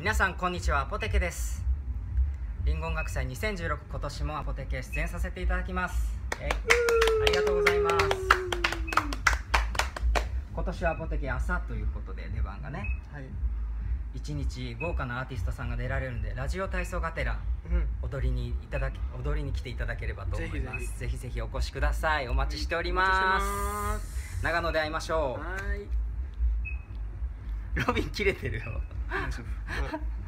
皆さんこんにちは、アポテケです。リンゴ音楽祭2016、今年もアポテケ出演させていただきます。ありがとうございます。今年はアポテケ朝ということで出番がね、1日豪華なアーティストさんが出られるんで、ラジオ体操がてら踊りに来ていただければと思います。ぜひぜひお越しください。お待ちしております。長野で会いましょう。ロビン切れてるよ。